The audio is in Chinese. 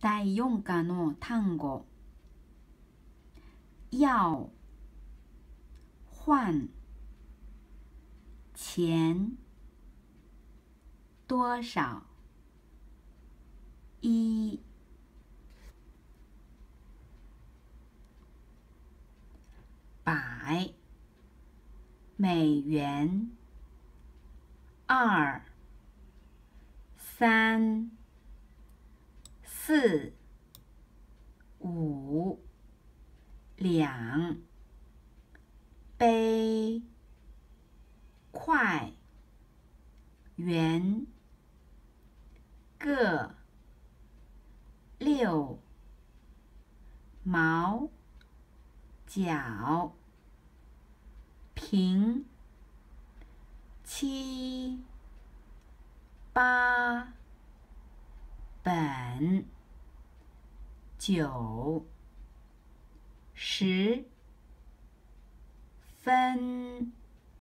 第4課の単語。要換錢多少一百美元2、3、4、5、2杯快元各6毛角平7、8本9、10分